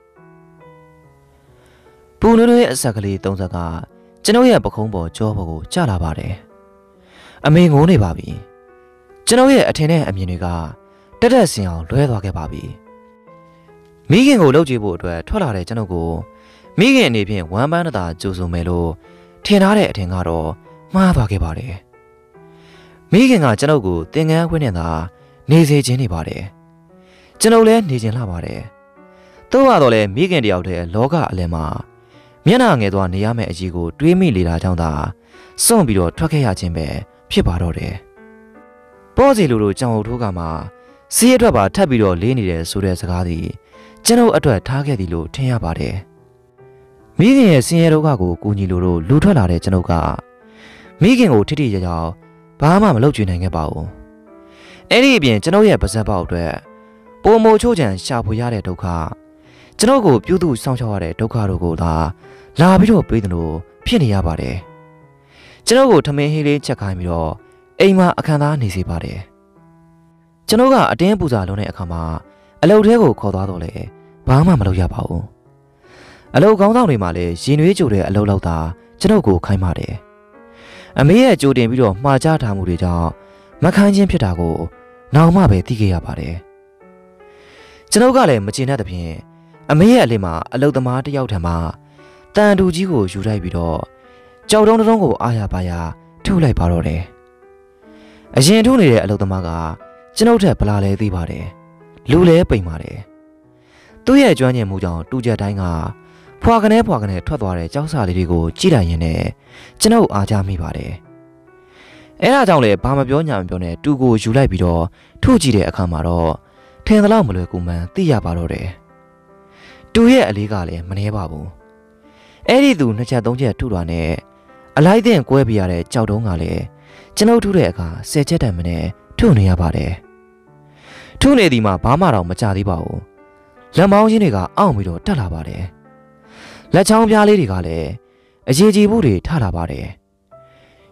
ပူနွေးနွေးအဆက်ကလေး30ကကျွန်တော်ရဲ့ပခုံးပေါ်ကြောပေါ်ကိုကျလာပါတယ်အမေငိုးနေပါပြီကျွန်တော်ရဲ့အထင်နဲ့အမြင်တွေကတက်တက်ဆင်အောင်လွဲသွားခဲ့ပါပြီမိခင်ကိုလှုပ်ကြည့်ဖို့အတွက်ထွက်လာတဲ့ကျွန်တော်ကိုမိခင်အနေဖြင့်ဝမ်းပန်းတသာကြိုဆိုမယ်လို့ထင်ထားတဲ့အထင်ကတော့မှားသွားခဲ့ပါတယ်မိခင်ကကျွန်တော်ကိုသင်ငန်းခွင့်နဲ့သာနေစေခြင်းနေပါတယ်ကျွန်တော်လည်းနေခြင်းလှပါတယ်တော့တော့လေမိခင်တယောက်တည်းလောကအလယ်မှာမျက်နှာငယ်သွားနေရမယ့်အရေးကိုတွေးမိလေတာကြောင့်သာစွန့်ပြီးတော့ထွက်ခဲ့ရခြင်းပဲဖြစ်ပါတော့တယ်။ပေါ့စီလိုလိုကြောင်အုပ်ထိုးကမှစီးအတွက်ပါထပ်ပြီးတော့လေးနေတယ်ဆိုတဲ့စကားသည်ကျွန်တော်အတွက်ထားခဲ့သည်လို့ထင်ရပါတယ်။မိခင်ရဲ့ဆင်းရဲဒုက္ခကိုကူညီလို့လူထွက်လာတဲ့ကျွန်တော်ကမိခင်ကိုထိထိရရောက်ဘာမှမလုပ်ကြနိုင်ခဲ့ပါဘူး။အဲ့ဒီအပြင်ကျွန်တော်ရဲ့ပါဇက်ပေါက်အတွက်ပုံမိုချိုးချံရှာဖွေရတဲ့ဒုက္ခကျွန်တော်ကိုပြုစုစောင့်ရှောက်ရတဲ့ဒုက္ခတို့ကိုသာလာပြီးတော့ပေးတယ်လို့ဖြစ်နေရပါတယ်ကျွန်တော်ကိုထမင်းဟင်းလေးချက်ခိုင်းပြီးတော့အိမ်မှာအခမ်းသားနေစေပါတယ်ကျွန်တော်ကအတင်းပူဇာလုံးတဲ့အခါမှာအလုပ်ထဲကိုခေါ်သွားတော့လေဘာမှမလုပ်ရပါဘူးအလုပ်ကောင်းဆောင်တွေမှာလည်းရင်နွေးကြိုတဲ့အလုပ်လောက်သာကျွန်တော်ကိုခိုင်းပါတယ်အမေရဲ့ကြိုတင်ပြီးတော့မှားကြားထားမှုတွေကြောင့်မခိုင်းခြင်းဖြစ်တာကိုနောက်မှပဲသိခဲ့ရပါတယ်ကျွန်တော်ကလည်းမကျေနပ်တဲ့ဖြင့်အမေရဲ့အလင်းမှာအလုတ်သမားတယောက်ထံမှာတန်တူကြီးကိုယူလိုက်ပြီးတော့ကြောက်တုံးတုံးကိုအားရပါရထုလိုက်ပါတော့တယ်။အရင်ထုနေတဲ့အလုတ်သမားကကျွန်ုပ်ထက်ဗလာလဲသေးပါတယ်။လူလဲပိန်ပါတယ်။သူ့ရဲ့ကျွမ်းကျင်မှုကြောင့်တူချက်တိုင်းကဖွာကနေထွက်သွားတဲ့ကြောက်စာလေးတွေကိုကြည့်လိုက်ရင်လည်းကျွန်ုပ်အားကြမိပါတယ်။အဲဒါကြောင့်လည်းဘာမပြောညာမပြောနဲ့တူကိုယူလိုက်ပြီးတော့ထုကြည့်တဲ့အခါမှာတော့ထင်သလောက်မလွယ်ကူမှန်းသိရပါတော့တယ်။တူရဲ့အလေးကလည်းမနှဲပါဘူး။အဲ့ဒီသူ2ချက်3ချက်ထုတာနဲ့အလိုက်တဲ့ကွဲပြရတဲ့ကြောက်တုံးကလည်းကျွန်ုပ်ထုတဲ့အခါ10ချက်တန်မနဲ့ထုနေရပါတယ်။ထုနေသည်မှာဘာမှတော့မကြသေးပါဘူး။လက်မောင်းချင်းတွေကအောင့်ပြီးတော့တက်လာပါတယ်။လက်ချောင်းပြားလေးတွေကလည်းအရေးကြီးမှုတွေထလာပါတယ်။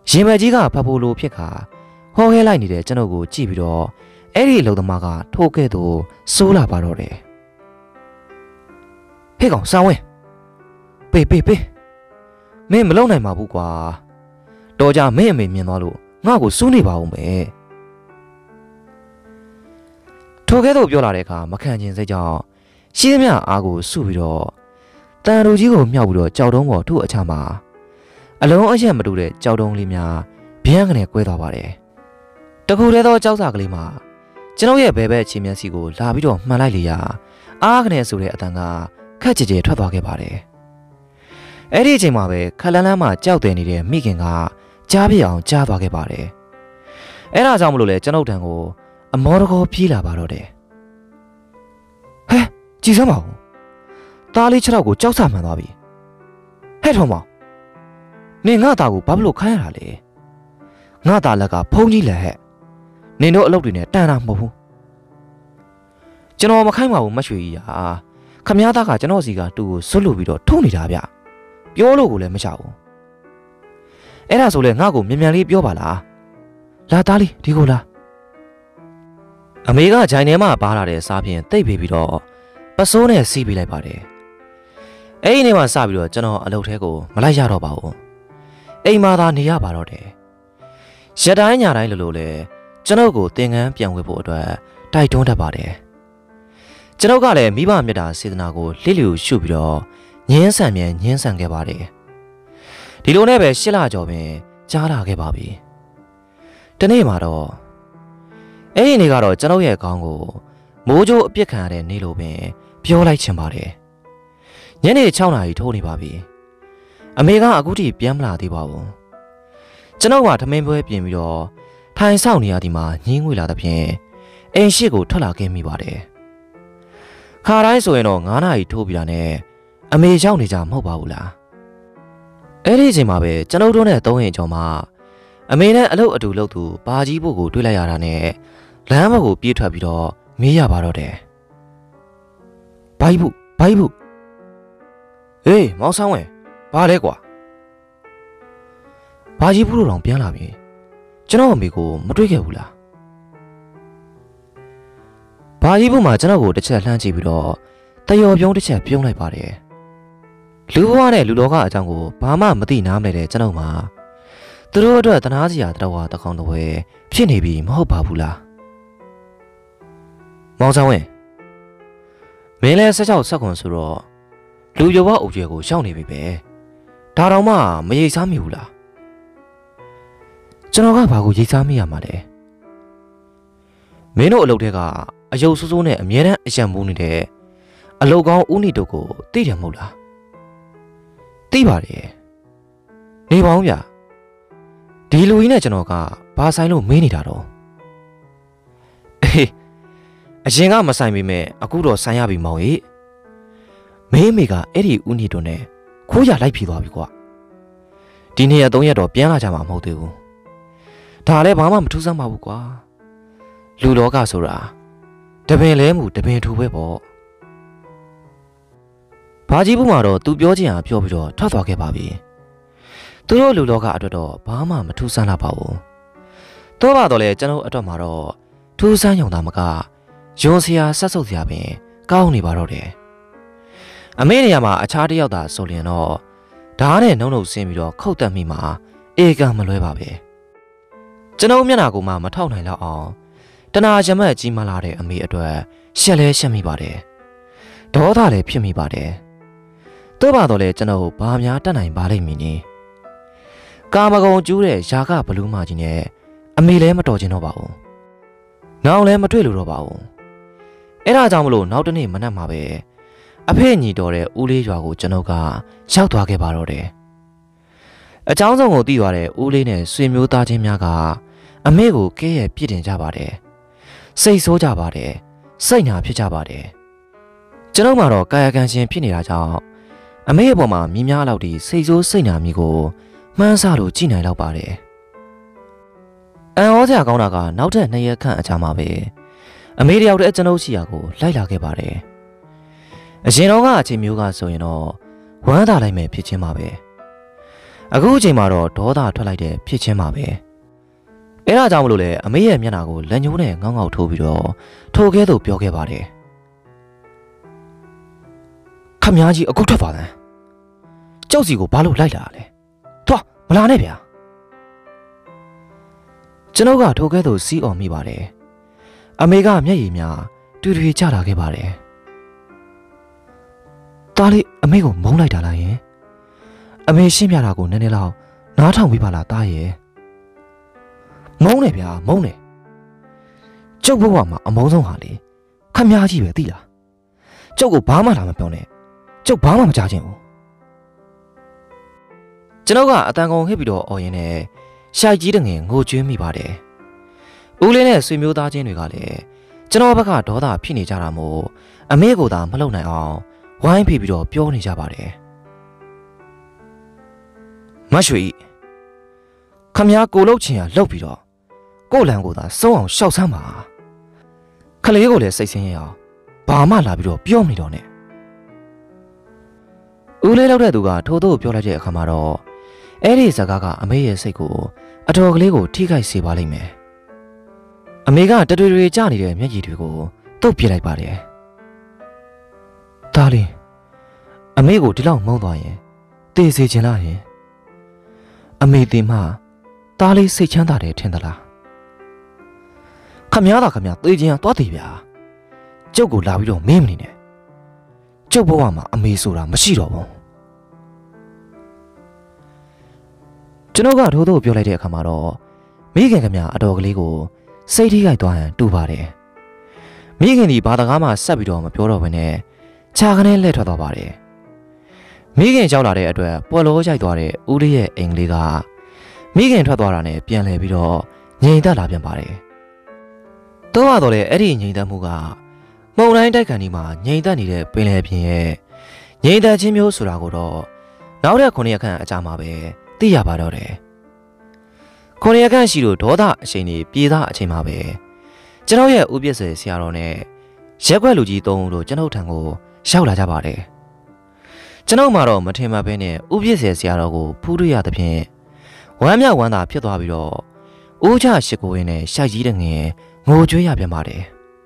ရင်မကြီးကဖတ်ဖို့လိုဖြစ်ခါဟောခဲလိုက်နေတဲ့ကျွန်ုပ်ကိုကြည့်ပြီးတော့အဲ့ဒီအလုပ်သမားကထိုးခဲ့သူစိုးလာပါတော့တယ်ဟဲ့ကောင်စောင်းဝင်းပေးမင်းမလုံနိုင်ပါဘူးကွာတော်ကြမင်းအမေမြင်သွားလို့ငါ့ကိုစိုးနေပါဦးမယ်ထိုကဲ့သို့ပြောလာတဲ့အခါမခံချင်စိတ်ကြောင့်ရှင်းသမျှအားကိုစုပြီးတော့တန်တူကြီးကိုမြောက်ပြီးတော့ကြောက်တုံးပေါ်ထုအချမှာအလုံးအရက်မတူတဲ့ကြောက်တုံးလေးများဗျမ်းကနေကွဲသွားပါတယ်တခုတည်းသောကြောက်စာကလေးမှာကျွန်ုပ်ရဲ့ဘဲဘဲချင်းမျက်စိကိုလာပြီးတော့မှန်လိုက်လေရာအားကနေဆိုတဲ့အတန်ကခက်ကြဲထွက်သွားခဲ့ပါတယ်အဲ့ဒီအချိန်မှာပဲခက်လန်းလန်းမှကြောက်တယ်နေတဲ့မိခင်ကကြားပြအောင်ကြားသွားခဲ့ပါတယ်အဲ့ဒါကြောင့်မလို့လဲကျွန်ုပ်တန်ကိုအမောတကောပြေးလာပါတော့တယ်ဟဲ့ကြည်စမ်းပါဦးသားလေး6ယောက်ကိုကြောက်စာမှန်သွားပြီဟဲ့ထုံးမောင်နင်ငါသားကိုဘာလို့ခိုင်းရတာလဲငါသားလက်ကဖုံးကြီးလက်ဟဲ့နင်တို့အလုပ်တွေနဲ့တန်တာမဟုတ်ဘူးကျွန်တော်မခိုင်းပါဘူးမရွှေကြီးဟာခမည်းသားကကျွန်တော်စီကတူကိုစွတ်လို့ပြီးတော့ထုံနေတာဗျပြောလို့ကိုလည်းမချဘူးအဲ့ဒါဆိုလဲငါ့ကိုမြန်မြန်လေးပြောပါလားလာသားလေးဒီကိုလာအမေကဂျိုင်ထဲမှာပါလာတဲ့စားဖြင့်တိတ်ပေးပြီးတော့ပစိုးနဲ့စီးပေးလိုက်ပါတယ်အဲ့ဒီနေ့မှစပြီးတော့ကျွန်တော်အလုပ်ထဲကိုမလိုက်ရတော့ပါဘူးအိမ်မှာသာနေရပါတော့တယ်ရက်တိုင်းညတိုင်းလိုလိုလဲကျွန်တော်ကိုသင်ငန်းပြန်ဝေဖို့အတွက်တိုက်တွန်းတတ်ပါတယ်ကျွန်တော်ကလည်းမိဘမြတ်တာစေတနာကိုလှစ်လျူရှုပြီးတော့ညင်းဆန်ခဲ့ပါတယ်ဒီလိုနဲ့ပဲ8လကျော်ပင်ကြားလာခဲ့ပါပြီတနေ့မှာတော့အဲ့ဒီနေ့ကတော့ကျွန်တော်ရဲ့ခေါင်းကိုမိုးကြိုးအပြစ်ခံရတဲ့နေ့လိုပင်ပြောလိုက်ချင်ပါတယ်ညနေ6နာရီထိုးနေပါပြီအမေကအခုထိပြန်မလာသေးပါဘူးကျွန်တော်ကထမင်းပွဲပြင်ပြီးတော့ထိုင်ဆောင်နေရဒီမှာညင်းငွေလာသဖြင့်အိမ်ရှိကိုထွက်လာခဲ့မိပါတယ်ခါတိုင်းဆိုရင်တော့9နာရီထိုးပြီးတာနဲ့အမေရောက်နေကြမဟုတ်ပါဘူးလားအဲ့ဒီအချိန်မှာပဲကျွန်တော်တို့နဲ့3ရင်ကျော်မှအမေနဲ့အလုပ်အတူလုပ်သူဘာကြီးဖို့ကိုတွေ့လိုက်ရတာနဲ့လမ်းဘက်ကိုပြေးထွက်ပြီးတော့မေးရပါတော့တယ်ဘာကြီးဖို့ဟေးမောင်ဆောင်ဝဲဘာလဲကွာဘာကြီးဖို့တော့ပြန်လာပြီကျွန်တော်အမေကိုမတွေ့ခဲ့ဘူးလားဘာကြီးဖို့မှာကျွန်တော်ကိုတစ်ချက်လှမ်းကြည့်ပြီးတော့တယော်ပြုံးတစ်ချက်ပြုံးလိုက်ပါတယ်လူဘဝနဲ့လူလောကအကြောင်းကိုဘာမှမသိနားမလဲတဲ့ကျွန်တော်မှာသူတို့အတွက်တနာစရာတော်တကောင်တော်ပဲဖြစ်နေပြီမဟုတ်ပါဘူးလားမောင်ဆောင်ဝဲမင်းလဲ16 ဆက်ခွန်ဆိုတော့လူရောဘအုပ်ကျဲကိုရှောက်နေပြီပဲဒါတော့မှမရိပ်စားမိဘူးလားကျွန်တော်ကဘာကိုရိပ်စားမိရမှာလဲမင်းတို့အလုပ်တွေကအယုတ်ဆိုးဆိုးနဲ့အမြဲတမ်းအယံမိုးနေတဲ့အလုပ်ကောင်းဦးနီတို့ကိုသိတယ်မဟုတ်လားသိပါတယ်နေပါဦးဗျဒီလူကြီးနဲ့ကျွန်တော်ကဘာဆိုင်လို့မေးနေတာတော့အေးအရင်ကမဆိုင်ပေမဲ့အခုတော့ဆိုင်ရပြီမောင်ကြီးမေးမေကအဲ့ဒီဦးနီတို့နဲ့ခိုးရလိုက်ပြေးသွားပြီကွာဒီနေ့ရက်3ရက်တော့ပြန်လာကြမှာမဟုတ်သေးဘူးဒါလည်းဘာမှမထူးဆန်းပါဘူးကွာလူလောကဆိုတာတပင်လဲမှုတပင်ထူပဲပေါ့ဘာကြီးဘူးမှာတော့သူပြောချင်တာပြောပြီးတော့ထွက်သွားခဲ့ပါပြီသူတို့လူလောကအတွက်တော့ဘာမှမထူးဆန်းလာပါဘူးတော့ပါတော့လေကျွန်တော်အတွက်မှာတော့ထူးဆန်းရုံသာမကယွန်စရာဆက်ဆုပ်စရာပင်ကောင်းနေပါတော့တယ်အမေနေရာမှာအခြားတစ်ယောက်သာဆိုရင်တော့ဓာတ်နဲ့နှုံဆင်းပြီးတော့ခုတ်တက်မိမှာအေကံမလွဲပါပဲကျွန်တော်မျက်နှာကိုမှမထောက်နိုင်တော့အောင်တနာချမက်ကြီးမလာတဲ့အမေအတွက်ရှက်လဲရှက်မိပါတယ်ဒေါသလည်းဖြစ်မိပါတယ်တော့ပါတော့လေကျွန်တော်ဘာများတတ်နိုင်ပါလိမ့်မည်နီကာမဂုဏ်ကျူးတဲ့ယာကဘလူးမကြီးနဲ့အမေလည်းမတော်ချင်တော့ပါဘူးနောက်လည်းမတွေ့လို့တော့ပါဘူးအဲ့ဒါကြောင့်မလို့နောက်တနေ့မနက်မှာပဲအဖေညီတော်တဲ့ဦးလေးရွာကိုကျွန်တော်ကရောက်သွားခဲ့ပါတော့တယ်အเจ้าစုံကိုသိသွားတဲ့ဦးလေးနဲ့ဆွေမျိုးသားချင်းများကအမေကိုကဲရဲ့ပြစ်တင်ကြပါတယ်စိတ်ဆိုးကြပါတယ်စိတ်နာဖြစ်ကြပါတယ်ကျွန်တော်မှတော့ကာယကံရှင်ဖြစ်နေတာကြောင့်အမေအပေါ်မှာမြင်းများလောက်ဒီစိတ်ဆိုးစိတ်နာမိကိုမှန်းဆလို့ကြည်နိုင်တော့ပါတယ်အန်ဩစရာကောင်းတာကနောက်ထပ်2ရက်ခန့်အကြာမှာပဲအမေတယောက်တည်းကျွန်ုပ်ရှိရာကိုလိုက်လာခဲ့ပါတယ်အရင်တော့ကအချိန်မျိုးကဆိုရင်တော့ဝမ်းသာလိုက်မယ်ဖြစ်ချင်းပါပဲအခုအချိန်မှာတော့ဒေါသထွက်လိုက်တဲ့ဖြစ်ချင်းပါပဲအဲ့ဒါကြောင့်မလို့လေအမေရဲ့မျက်နှာကိုလက်ညှိုးနဲ့ငေါငေါထိုးပြီးတော့ထိုကဲသို့ပြောခဲ့ပါတယ်ခမကြီးအခုထွက်ပါလားကြောက်စီကိုဘာလို့လိုက်လာလဲသွားမလာနဲ့ဗျာကျွန်ုပ်ကထိုကဲသို့စီးအောင်မိပါတယ်အမေကမျက်ရည်များတူတူကျလာခဲ့ပါတယ်တားလေးအမေကိုမုန်းလိုက်တာလားယင်အမေရှင်းပြတာကိုနည်းနည်းလောက်နားထောင်ပြီးပါလားတားရဲ့မုန်းတယ်ဗျာမုန်းတယ်ကျုပ်ဘဝမှာအမုန်းဆုံးဟာလေခမကြီးပဲသိလားကျုပ်ကိုဘာမှလာမပြောနဲ့ကျုပ်ဘာမှမကြားချင်ဘူးကျွန်ုပ်ကအတန်ကုန်ဟစ်ပြီးတော့အော်ရင်းနဲ့ရှိုက်ကြီးတငယ်ငိုကြွေးမိပါတယ်ဦးလေးနဲ့ဆွေမျိုးသားချင်းတွေကလည်းကျွန်တော်ဘက်ကဒေါသဖြစ်နေကြတာမို့အမေကိုသာမလုပ်နိုင်အောင်ဝိုင်းဖိပြီးတော့ပြောနေကြပါတယ်မရွှေခမည်းကိုလှုပ်ချင်ရလှုပ်ပြီးတော့ကိုလန်ကိုသာစုံအောင်ရှောက်ဆမ်းပါခလေးကိုလည်းစိတ်ဆင်းရအောင်ဘာမှလာပြီးတော့ပြောမိတော့နဲ့ဦးလေးလောက်တဲ့သူကထိုးထိုးပြောလိုက်တဲ့အခါမှာတော့အဲ့ဒီစကားကအမေရဲ့စိတ်ကိုအတော်ကလေးကိုထိခိုက်စေပါလိမ့်မယ်အမေကတတွေတွေကျနေတဲ့မျက်ရည်တွေကိုတုပ်ပြလိုက်ပါတယ်ဒါလေးအမေကိုဒီလောက်မုန်းသွားရင်တေးစေချင်လားဟင်အမေတင်မှသားလေးစိတ်ချမ်းသာတယ်ထင်သလားခမည်းတော်ခမည်းသေခြင်းသွားတည်ဗျာကျုပ်ကိုလာပြီးတော့မင်းမနေနဲ့ကျုပ်ဘဝမှာအမေဆိုတာမရှိတော့ဘူးကျွန်တော်ကထိုးထိုးပြောလိုက်တဲ့အခါမှာတော့မိခင်ခမည်းအတော်ကလေးကိုစိတ်ထိခိုက်သွားရင်တူပါတယ်မိခင်ဒီဘာတကားမှဆက်ပြီးတော့မပြောတော့ဘဲနဲ့ခြာကနေလှည့်ထွက်သွားပါတယ်မိခင်ကြောက်လာတဲ့အတွက်ပေါ်လို့ရိုက်သွားတဲ့ဦးလေးရဲ့အိမ်ကလေးကမိခင်ထွက်သွားတာနဲ့ပြန်လှည့်ပြီးတော့ငြိမ်သက်လာပြန်ပါတယ်တော့ရတော့လေအဲ့ဒီငြိမ်သက်မှုကမုံတိုင်းတိုက်ခန်းဒီမှာငြိမ်သက်နေတဲ့ပင်လယ်ပြင်ရဲ့ငြိမ်သက်ခြင်းမျိုးဆိုတာကိုတော့နောက်တဲ့9ရက်ခန့်အကြာမှာပဲသိရပါတော့တယ်9ရက်ခန့်ရှိလို့ဒေါသအချိန်ကြီးပြေးသားအချိန်မှာပဲကျွန်တော်ရဲ့ဦးပြည့်စဲဆရာတော်နဲ့ရက်ွက်လူကြီး3ဦးတို့ကျွန်တော်ထံကိုရောက်လာကြပါတယ်ကျွန်တော်မှတော့မထင်မှပဲနဲ့ဦးပြည့်စဲဆရာတော်ကိုဖူးတွေ့ရသဖြင့်ဝမ်းမြောက်ဝမ်းသာဖြစ်သွားပြီးတော့ဦးချရှိကိုရင်းနဲ့ရှိုက်ကြီးတဲ့ငယ်ငိုကြွေးရပြန်ပါတယ်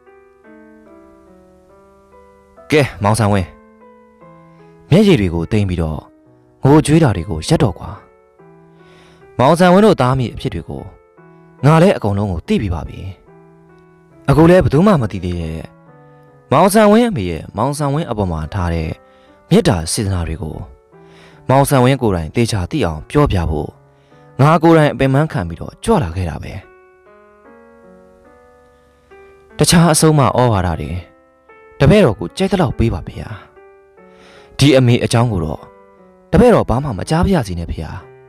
ကဲမောင်ဆန်ဝင်းမျက်ရည်တွေကိုတိမ်ပြီးတော့ငိုကြွေးတာတွေကိုရက်တော့ကွာမောင်ဆန်ဝင်းတို့သားမိအဖြစ်တွေကိုငါလည်းအကုန်လုံးကိုသိပြီးပါပြီအခုလည်းဘယ်သူမှမသိသေးရဲ့မောင်ဆန်ဝင်းအမေရဲ့မောင်ဆန်ဝင်းအပေါ်မှာထားတဲ့မေတ္တာစေတနာတွေကိုမောင်ဆန်ဝင်းကိုယ်တိုင်တေချာသိအောင်ပြောပြဖို့ငါကိုယ်တိုင်အပင်ပန်းခံပြီးတော့ကြွလာခဲ့တာပဲတခြားအဆုံးမဩဝါဒတွေတပည့်တော်ကိုကြိုက်တဲ့လောက်ပေးပါဗျာဒီအမေအကြောင်းကိုတော့တပည့်တော်ဘာမှမကြားပြစီနဲ့ဗျာ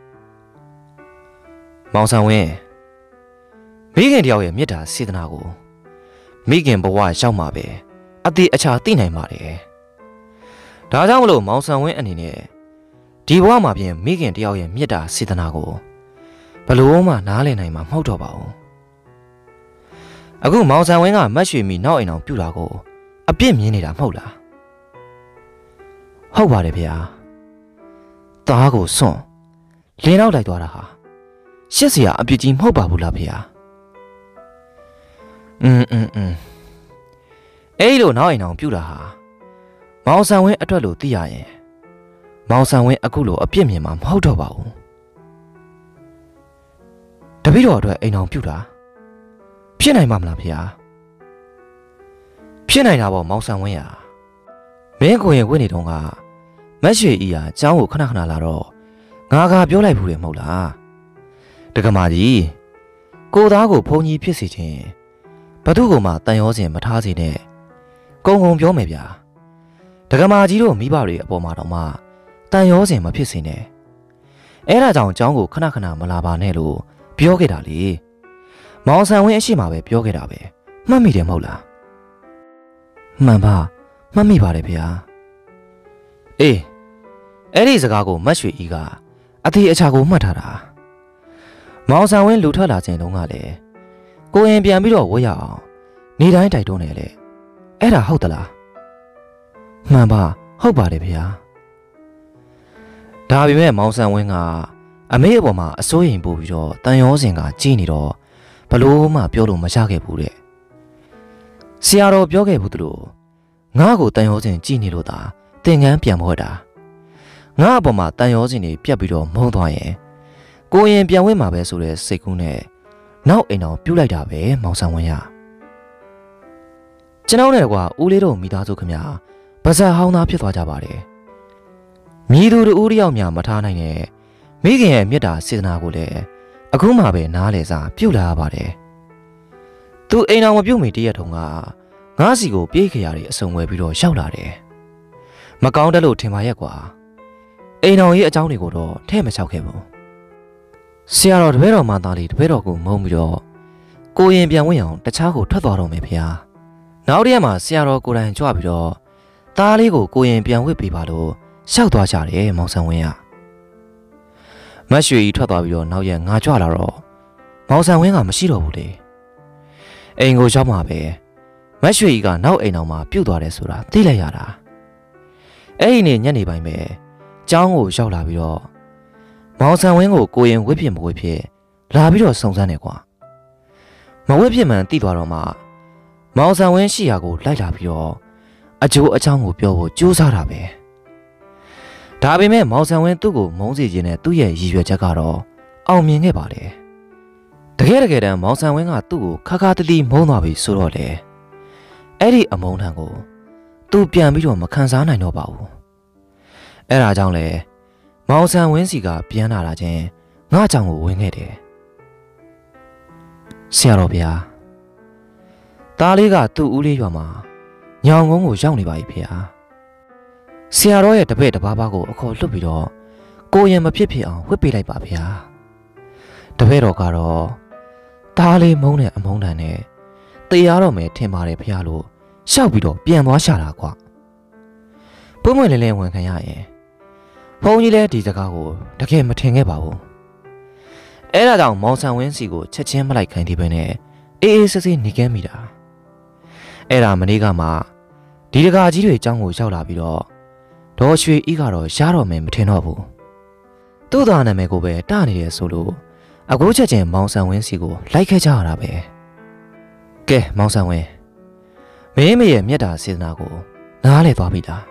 မောင်ဆန်ဝင်းမိခင်တယောက်ရဲ့မေတ္တာစေတနာကိုမိခင်ဘဝရောက်မှာပဲအသေးအချာသိနိုင်ပါတယ်ဒါကြောင့်မလို့မောင်ဆန်ဝင်းအနေနဲ့ဒီဘဝမှာပြင်မိခင်တယောက်ရဲ့မေတ္တာစေတနာကိုဘလို့မှနားလည်နိုင်မှာမဟုတ်တော့ပါဘူးအခုမောင်ဆန်ဝင်းကမတ်ရွှေမီနောက်အိမ်အောင်ပြူတာကိုအပြစ်မြင်နေတာမဟုတ်လားဟုတ်ပါတယ်ဗျာသားကိုစွန့်လင်းနောက်လိုက်သွားတာဟာရှစ်စရာအပြစ်ကြီးမဟုတ်ပါဘူးလားဗျာအဲ့လိုနောက်အိမ်အောင်ပြူတာဟာမောင်ဆန်ဝင်းအတွက်လို့သိရရင်မောင်ဆန်ဝင်းအခုလိုအပြစ်မြင်မှာမဟုတ်တော့ပါဘူးတပည့်တော်အတွက်အိမ်အောင်ပြူတာဖြစ်နိုင်မှာမလားဗျာဖြစ်နိုင်တာပေါ့မောင်ဆန်ဝင်းရမင်းကိုရင်ဝင့်နေတော့ကမက်ရွှေဤဟာကျောင်းကိုခဏခဏလာတော့ငါကပြောလိုက်ဘူးလေမဟုတ်လားတက္ကမကြီးကိုသားကိုဖုန်ကြီးဖြစ်စေခြင်းဘသူ့ကိုမှတန်ရောစင်မထားစေနဲ့ကုံပြောမယ်ဗျာတက္ကမကြီးတို့မိဘတွေအပေါ်မှာတော့မှတန်ရောစင်မဖြစ်စေနဲ့အဲ့ဒါကြောင့်ကျောင်းကိုခဏခဏမလာပါနဲ့လို့ပြောခဲ့တာလေမောင်ဆန်ဝင်းအရှိမပဲပြောခဲ့တာပဲမှတ်မိတယ်မဟုတ်လားမှန်ပါမှတ်မိပါတယ်ဗျာအေးအဲ့ဒီစကားကိုမတ်ရွှေဤကအသေးအချာကိုမှတ်ထားတာမောင်ဆန်ဝင်းလူထွက်လာခြင်းတုန်းကလည်းကိုရင်ပြန်ပြီးတော့ဝေးရအောင်နေတိုင်းတိုက်တွန်းနေလေအဲ့ဒါဟုတ်သလားမှန်ပါဟုတ်ပါတယ်ဗျာဒါပေမဲ့မောင်ဆန်ဝင်းကအမေအပေါ်မှာအစိုးရင်ပို့ပြီးတော့တန်ရောစင်ကကြည်နေတော့ဘလို့မှပြောလို့မရခဲ့ဘူးတဲ့ဆရာတော်ပြောခဲ့ဘူးသူတို့ငါ့ကိုတန်ရောစင်ကြည်နေလို့သာသင်္ကန်းပြန်ဖို့တာငါ့အပေါ်မှာတန်ရောစင်တွေပြတ်ပြီးတော့မုန်းသွားရင်ကိုရင်ပြန်ဝင်မှာပဲဆိုတဲ့စိတ်ကူးနဲ့နောက်အိမ်တော်ပြုတ်လိုက်တာပဲမောင်ဆန်းဝင်းရကျွန်တော်နဲ့ကွာဦးလေးတို့မိသားစုခင်ဗျာပါဇက်ဟောင်းသားဖြစ်သွားကြပါတယ်မြည်သူတို့ဦးတယောက်များမထားနိုင်တဲ့မိခင်ရဲ့မြတ်တာစေတနာကိုလည်းအခုမှပဲနားလေစာပြုတ်လာရပါတယ်သူအိမ်တော်မပြုတ်မီတရက်တုန်းကငါးစီကိုပြေးခရတွေအစုံဝဲပြီးတော့ရောက်လာတယ်မကောင်းတယ်လို့ထင်ပါရဲ့ကွာအိမ်တော်ရဲ့အကြောင်းတွေကိုတော့ထဲ့မလျှောက်ခဲ့ဘူးဆရာတော်တပည့်တော်မသားလေးတပည့်တော်ကိုမုန်းပြီးတော့ကိုရင်ပြန်ဝင်အောင်တခြားကိုထွက်သွားတော့မယ်ဖေဟာနောက်တရက်မှာဆရာတော်ကိုယ်တိုင်ကြွပြီးတော့သားလေးကိုကိုရင်ပြန်ဝစ်ပေးပါလို့ရှောက်သွားကြတယ်မောင်ဆန်းဝင်းကမတ်ရွှေကြီးထွက်သွားပြီးတော့နောက်ရက်ငါကြွလာတော့မောင်ဆန်းဝင်းကမရှိတော့ဘူးလေအိမ်ကိုရောက်မှပဲမတ်ရွှေကြီးကနောက်အိမ်တော်မှာပြုတ်သွားတယ်ဆိုတာသိလိုက်ရတာအဲ့ဒီနေ့ညနေပိုင်းပဲကျောင်းကိုရောက်လာပြီးတော့မောင်ဆန်းဝင်းကိုကိုရင်ဝစ်ဖြစ်မဝစ်ဖြစ်လာပြီးတော့စုံစမ်းတယ်ကွာမဝစ်ဖြစ်မှန်သိသွားတော့မှမောင်ဆန်းဝင်းရှိရာကိုလိုက်လာပြီးတော့အကျိုးအချောင်းကိုပြောဖို့ကြိုးစားတာပဲဒါပေမဲ့မောင်ဆန်းဝင်းသူ့ကိုမုန်းစေခြင်းနဲ့သူ့ရဲ့ရည်ရွယ်ချက်ကတော့အောင်မြင်ခဲ့ပါတယ်တကယ်တမ်းမောင်ဆန်းဝင်းကသူ့ကိုခါခါတတိမုန်းသွားပြီဆိုတော့လေအဲ့ဒီအမုန်းထံကိုသူပြန်ပြီးတော့မခံစားနိုင်တော့ပါဘူးအဲ့ဒါကြောင့်လေမောင်ဆန်းဝင်းစီကပြန်လာတာချင်းငါ့ကြောင့်ကိုဝင်ခဲ့တယ်ဆရာတော်ဗျာသားလေးကသူ့ဦးလေးရွာမှာညောင်ကုန်းကိုရောက်နေပါပြီဖေဟာဆရာတော်ရဲ့တပည့်တပါးပါးကိုအခေါ်လွတ်ပြီးတော့ကိုရင်မဖြစ်ဖြစ်အောင်ဝှက်ပေးလိုက်ပါဗျာတပည့်တော်ကတော့သားလေးမုန်းတဲ့အမုန်းတန်နဲ့တရားတော်မယ်ထင်ပါတယ်ဖေဟာလို့ရှောက်ပြီးတော့ပြန်သွားရှာတာကွပွင့်ပွင့်လင်းလင်းဝန်ခံရရင်ဘုန်းကြီးလည်းဒီစကားကိုတကယ်မထင်ခဲ့ပါဘူးအဲ့ဒါကြောင့်မောင်ဆန်းဝင်းစီကိုချက်ချင်းမလိုက်ခိုင်းသေးပဲနဲ့အေးအေးဆေးဆေးနေခဲ့မိတာအဲ့ဒါမနေ့ကမှဒီတကာကြီးတွေအကြောင်းကိုရောက်လာပြီးတော့ဒေါ်ရွှေဤကတော့ရှားတော်မယ်မထင်တော့ဘူးသူ့သားနာမည်ကိုပဲတနေတယ်ဆိုလို့အခုချက်ချင်းမောင်ဆန်းဝင်းစီကိုလိုက်ခဲ့ကြရတာပဲကဲမောင်ဆန်းဝင်းမင်းမရဲ့မြတ်တာစေတနာကိုနားလဲသွားပြီလား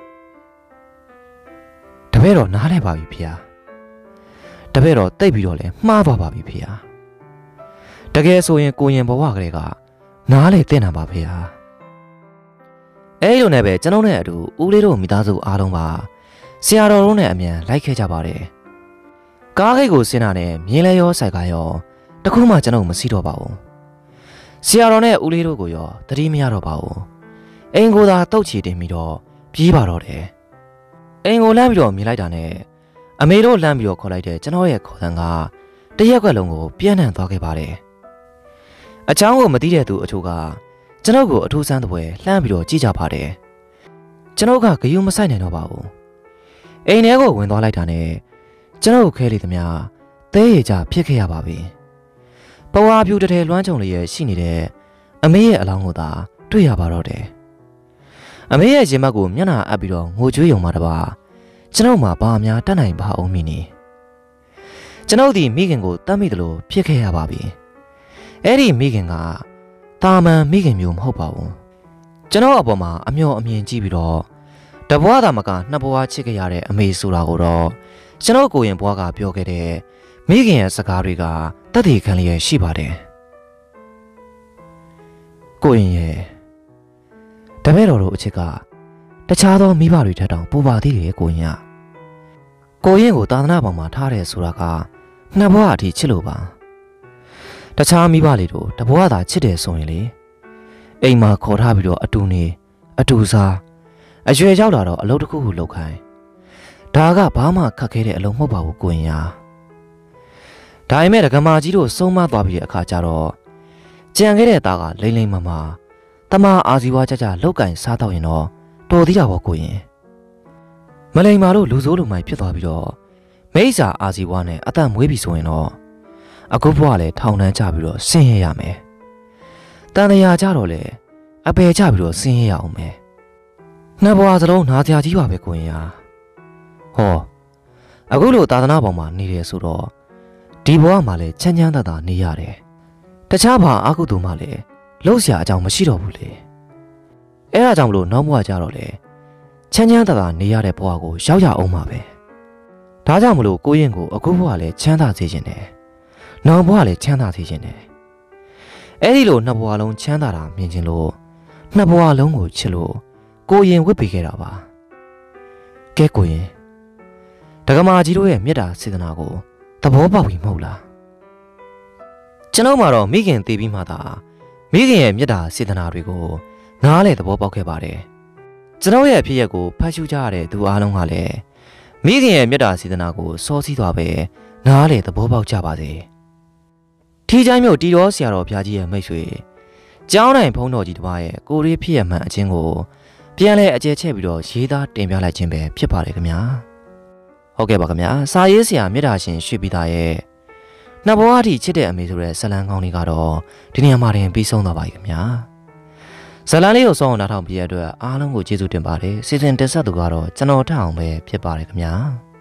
တပည့်တော်နားလဲပါပြီဖေ။တပည့်တော်တိတ်ပြီးတော့လဲမှားပါပါပြီဖေ။တကယ်ဆိုရင်ကိုရင်ဘဝကလေးကနားလေတင်တာပါဖေ။အဲ့လိုနဲ့ပဲကျွန်တော်နဲ့အတူဦးလေးတို့မိသားစုအားလုံးပါဆရာတော်တို့နဲ့အမြန်လိုက်ခဲ့ကြပါတယ်။ကားဂိတ်ကိုဆင်းတာနဲ့မြင်းလဲရောဆိုင်ကရောတခုမှကျွန်တော်မစီးတော့ပါဘူး။ဆရာတော်နဲ့ဦးလေးတို့ကိုရောတတိမရတော့ပါဘူး။အိမ်ကိုသာတုတ်ချီတင်ပြီးတော့ပြေးပါတော့တယ်။အိမ်ကိုလှမ်းပြီးတော့မြင်လိုက်တာနဲ့အမေတို့လှမ်းပြီးတော့ခေါ်လိုက်တဲ့ကျွန်တော်ရဲ့ခေါ်သံကတရက်ကွက်လုံးကိုပြန့်နှံ့သွားခဲ့ပါတယ်။အချောင်းကိုမသိတဲ့သူအချို့ကကျွန်တော်ကိုအထူးဆန်းတဲ့ပွဲလှမ်းပြီးတော့ကြည့်ကြပါတယ်။ကျွန်တော်ကဂယုမဆိုင်နိုင်တော့ပါဘူး။အိမ်ထဲကိုဝင်သွားလိုက်တာနဲ့ကျွန်တော်ကိုခဲလေသမျှသဲရကြဖြစ်ခဲ့ရပါပြီ။ပဝါပြူတထဲလွှမ်းကြုံလျက်ရှိနေတဲ့အမေရဲ့အလောင်းကိုသာတွေ့ရပါတော့တယ်။အမေရဲ့ရင်ဘတ်ကိုမျက်နှာအပ်ပြီးတော့ငိုကြွေးရုံမှတပါကျွန်တော်မှဘာများတတ်နိုင်ပါအောင်မီနေကျွန်ုပ်ဒီမိခင်ကိုတတ်မိတယ်လို့ဖြစ်ခဲ့ရပါပြီအဲ့ဒီမိခင်ကတာမန်မိခင်မျိုးမဟုတ်ပါဘူးကျွန်တော်အပေါ်မှာအမျှော်အမြင်ကြည့်ပြီးတော့တဘွားသာမကနှစ်ဘွားချစ်ခဲ့ရတဲ့အမေဆိုတာကိုတော့ကျွန်တော်ကိုရင်ဘွားကပြောခဲ့တဲ့မိခင်ရဲ့စကားတွေကတတ်သိခံလျက်ရှိပါတယ်ကိုရင်ရဲ့တပည့်တော်တို့အချစ်ကတခြားသောမိဘတွေထက်တောင်ပူပါသေးတယ်ကိုရင်ကိုကိုသာသနာပေါ်မှာထားတယ်ဆိုတာကနှစ်ဘဝအထိချစ်လို့ပါတခြားမိဘလေးတို့တဘဝသာချစ်တယ်ဆိုရင်လေအိမ်မှာခေါ်ထားပြီးတော့အတူနေအတူစားအရွယ်ရောက်လာတော့အလုပ်တစ်ခုခုလုပ်ခိုင်းဒါကဘာမှခက်ခဲတဲ့အလုပ်မဟုတ်ပါဘူးကိုရင်ဒါပေမဲ့ဒကမာကြီးတို့ဆုံးမသွားပြီးတဲ့အခါကျတော့ကြံခဲ့တဲ့သားကလိမ့်လိမ့်မမတမအာဇီဝကြကြလောက်ကင်စားတော့ရင်တော့တော်သေးတာပေါ့ကိုရင်မလိမ္မာတို့လူဆိုးလူမိုက်ဖြစ်သွားပြီးတော့မိစ္ဆာအာဇီဝနဲ့အသက်မွေးပြီဆိုရင်တော့အခုဘဝလည်းထောင်နှန်းချပြီးတော့ဆင်းရဲရမယ်တန်တရားကြတော့လေအပယ်ချပြီးတော့ဆင်းရဲရအောင်မယ်နှစ်ဘဝစလုံးနာကြကြီးပါပဲကိုရင်ဟောအခုလိုသာသနာပေါ်မှာနေတယ်ဆိုတော့ဒီဘဝမှာလည်းချမ်းချမ်းသာသာနေရတယ်တခြားဘာအကုသိုလ်မှလည်းလှုပ်ရှားအကြောင်းမရှိတော့ဘူးလေအဲ့ဒါကြောင့်မလို့နောက်ဘဝကြတော့လေချမ်းချမ်းသာသာနေရတဲ့ဘဝကိုရောက်ရအောင်ပါပဲဒါကြောင့်မလို့ကိုရင်ကိုအခုဘဝလည်းချမ်းသာစေခြင်းတယ်နောက်ဘဝလည်းချမ်းသာစေခြင်းတယ်အဲ့ဒီလိုနှစ်ဘဝလုံးချမ်းသာတာမြင်ခြင်းလို့နှစ်ဘဝလုံးကိုချစ်လို့ကိုရင်ဝတ်ပေးခဲ့တာပါကဲကိုရင်ဒကမာကြီးတို့ရဲ့မေတ္တာစေတနာကိုသဘောပေါက်ပြီမဟုတ်လားကျွန်တော်မှတော့မိခင်တည်ပြီးမှသာမိခင်ရဲ့မေတ္တာစေတနာတွေကိုနားလေသဘောပေါက်ခဲ့ပါတယ်ကျွန်တော်ရဲ့အဖြစ်ရက်ကိုဖတ်ရှုကြရတဲ့သူအားလုံးကလည်းမိခင်ရဲ့မေတ္တာစေတနာကိုစောစီးသွားပဲနားလေသဘောပေါက်ကြပါစေထီချိုင်းမြို့တီတော်ဆရာတော်ဘုရားကြီးရဲ့မိတ်ဆွေကျောင်းတိုင်းဘုန်းတော်ကြီးတစ်ပါးရဲ့ကိုရီးဖြစ်ရမှန်အချင်းကိုပြန်လဲအကျဲချက်ပြီးတော့ရေးသားတင်ပြလိုက်ခြင်းပဲဖြစ်ပါတယ်ခင်ဗျာဟုတ်ကဲ့ပါခင်ဗျာစာရေးဆရာမေတ္တာရှင်ရွှေပြည်သားရဲ့နှစ်ဘဝအထိချစ်တဲ့အမေဆိုတဲ့ဇလန်းကောင်းလေးကတော့ဒီနေရာမှာတင်ပြီးဆုံးသွားပါပြီခင်ဗျာဇလန်းလေးကိုစောင့်အောင်နားထောင်ပြရတဲ့အတွက်အားလုံးကိုကျေးဇူးတင်ပါတယ်စီစဉ်တက်ဆက်သူကတော့ကျွန်တော်ထအောင်ပဲဖြစ်ပါတယ်ခင်ဗျာ